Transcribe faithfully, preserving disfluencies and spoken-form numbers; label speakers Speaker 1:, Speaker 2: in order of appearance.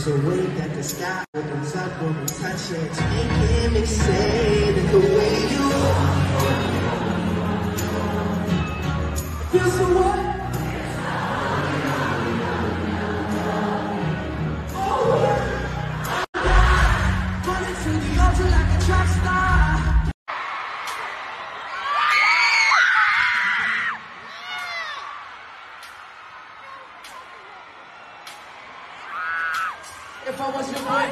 Speaker 1: There's a way that the sky opens up when we touch it. Making me say that the way you feel so what? Running to the altar like a track star. If I was your boy